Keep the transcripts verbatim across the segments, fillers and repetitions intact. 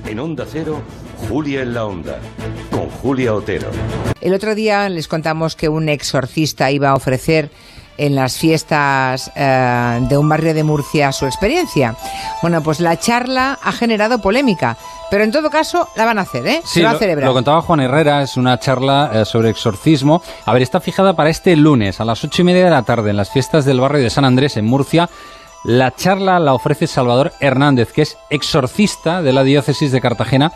En Onda Cero, Julia en la Onda, con Julia Otero. El otro día les contamos que un exorcista iba a ofrecer en las fiestas eh, de un barrio de Murcia su experiencia. Bueno, pues la charla ha generado polémica, pero en todo caso la van a hacer, ¿eh? Sí, Se va lo, a celebrar. Lo contaba Juan Herrera, es una charla eh, sobre exorcismo. A ver, está fijada para este lunes a las ocho y media de la tarde en las fiestas del barrio de San Andrés, en Murcia. La charla la ofrece Salvador Hernández, que es exorcista de la diócesis de Cartagena.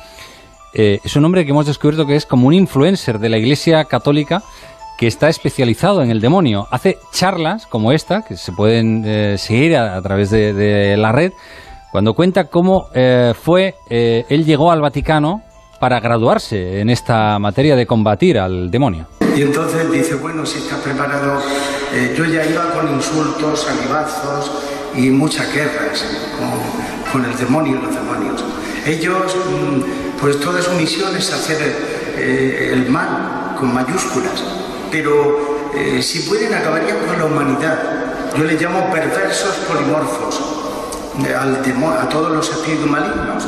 Eh, es un hombre que hemos descubierto que es como un influencer de la Iglesia Católica, que está especializado en el demonio. Hace charlas como esta, que se pueden eh, seguir a, a través de, de la red, cuando cuenta cómo eh, fue, eh, él llegó al Vaticano para graduarse en esta materia de combatir al demonio. Y entonces dice, bueno, si está preparado, eh, yo ya iba con insultos, salivazos y muchas guerras con, con el demonio y los demonios. Ellos, pues toda su misión es hacer el, eh, el mal con mayúsculas. Pero eh, si pueden acabarían con la humanidad. Yo les llamo perversos polimorfos eh, al demo, a todos los espíritus malignos.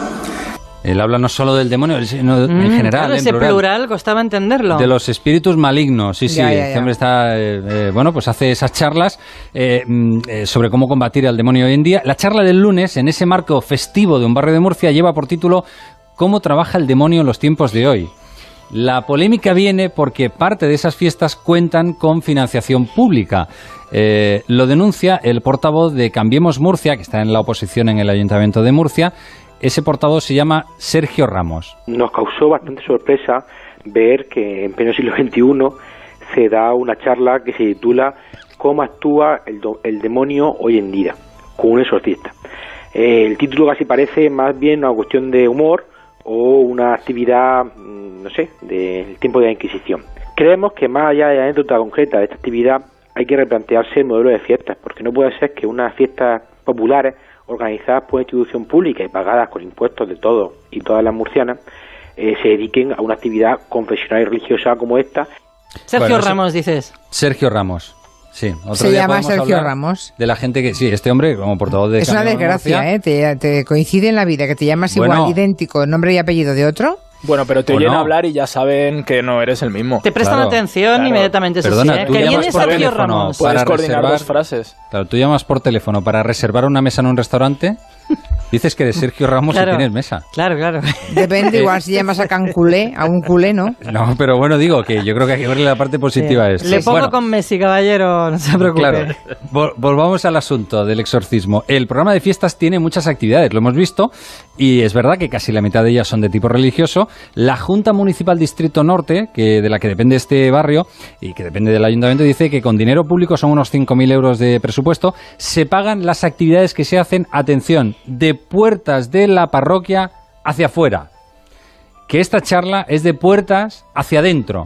Él habla no solo del demonio, sino mm, en general, claro, en ese plural, plural costaba entenderlo. De los espíritus malignos, sí, sí. Ya, ya, ya. Este hombre está, eh, eh, bueno, pues hace esas charlas eh, eh, sobre cómo combatir al demonio hoy en día. La charla del lunes, en ese marco festivo de un barrio de Murcia, lleva por título ¿Cómo trabaja el demonio en los tiempos de hoy? La polémica viene porque parte de esas fiestas cuentan con financiación pública. Eh, lo denuncia el portavoz de Cambiemos Murcia, que está en la oposición en el Ayuntamiento de Murcia. Ese portavoz se llama Sergio Ramos. Nos causó bastante sorpresa ver que en pleno siglo veintiuno se da una charla que se titula ¿Cómo actúa el, do- el demonio hoy en día? Con un exorcista. Eh, el título casi parece más bien una cuestión de humor o una actividad, no sé, del tiempo de la Inquisición. Creemos que más allá de la anécdota concreta de esta actividad hay que replantearse el modelo de fiestas, porque no puede ser que unas fiestas populares organizadas por una institución pública y pagadas con impuestos de todos y todas las murcianas eh, se dediquen a una actividad confesional y religiosa como esta. Sergio Bueno, eso- Ramos, dices. Sergio Ramos. Sí, otro Se día llama podemos Sergio hablar Ramos. De la gente que, sí, este hombre como portavoz de Es una Cambiemos desgracia, Murcia, ¿eh? Te, te coincide en la vida que te llamas Bueno. igual, idéntico, nombre y apellido de otro. Bueno, pero te ¿O oyen no? hablar y ya saben que no eres el mismo. Te prestan Claro, atención claro. inmediatamente. Eso Perdona, sí, ¿eh? tú Que llamas viene por Sergio teléfono Ramos. para Puedes coordinar reservar- dos frases. Claro, tú llamas por teléfono para reservar una mesa en un restaurante, dices que eres Sergio Ramos Claro. y tienes mesa. Claro, claro. Depende, igual si llamas a Canculé, a un culé, ¿no? No, pero bueno, digo que yo creo que hay que verle la parte positiva a esto. Le pongo Bueno, con Messi, caballero, no se preocupe. claro, vol- volvamos al asunto del exorcismo. El programa de fiestas tiene muchas actividades, lo hemos visto, y es verdad que casi la mitad de ellas son de tipo religioso. La Junta Municipal Distrito Norte, que de la que depende este barrio y que depende del ayuntamiento, dice que con dinero público, son unos cinco mil euros de presupuesto, se pagan las actividades que se hacen, atención, de puertas de la parroquia hacia afuera. Que esta charla es de puertas hacia adentro.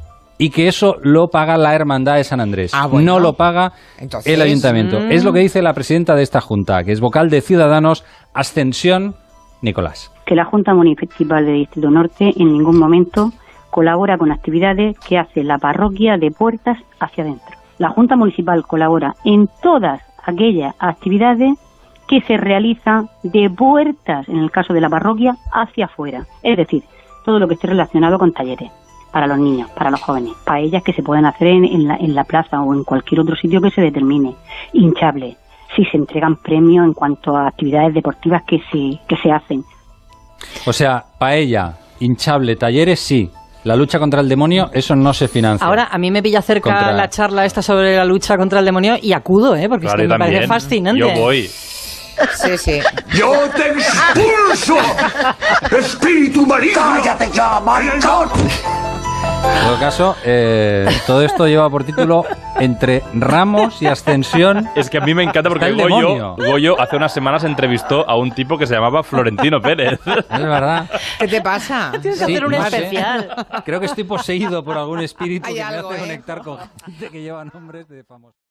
Y que eso lo paga la Hermandad de San Andrés. Ah, bueno. No lo paga Entonces, el ayuntamiento. mm. Es lo que dice la presidenta de esta junta, que es vocal de Ciudadanos, Ascensión Nicolás. Que la Junta Municipal de Distrito Norte en ningún momento colabora con actividades que hace la parroquia de puertas hacia adentro. La Junta Municipal colabora en todas aquellas actividades que se realizan de puertas, en el caso de la parroquia, hacia afuera. Es decir, todo lo que esté relacionado con talleres para los niños, para los jóvenes, paellas que se pueden hacer en, en, la, en la plaza o en cualquier otro sitio que se determine, hinchables, si se entregan premios en cuanto a actividades deportivas que se, que se hacen. O sea, paella, hinchable, talleres, sí. La lucha contra el demonio, eso no se financia. Ahora, a mí me pilla cerca Contra- la charla esta sobre la lucha contra el demonio y acudo, ¿eh? Porque Claro, es que yo me parece también. fascinante. Yo voy. Sí, sí. ¡Yo te expulso! ¡Espíritu maligno! ¡Cállate ya, maricón! En todo caso, eh, todo esto lleva por título Entre Ramos y Ascensión. Es que a mí me encanta porque Está el Goyo, demonio. Goyo hace unas semanas entrevistó a un tipo que se llamaba Florentino Pérez. Es verdad. ¿Qué te pasa? Tienes que Sí, hacer un no sé. especial. Creo que estoy poseído por algún espíritu Hay que me algo, hace ¿eh? conectar con gente que lleva nombres de famosos.